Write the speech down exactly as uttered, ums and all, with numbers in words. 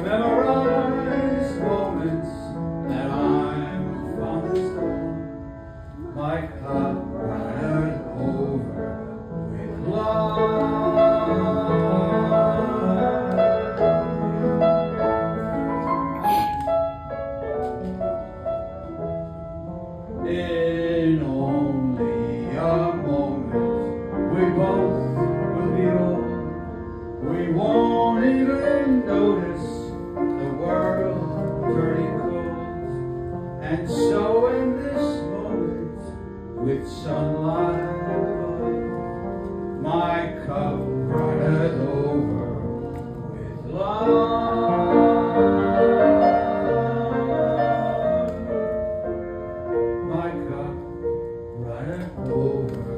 memorize moments that I'm fondest of. My cup runneth over with love. In only a moment we both will be old. We won't even notice the world turning cold. And so in this moment, with sunlight above, my cup runneth over with love. My cup runneth over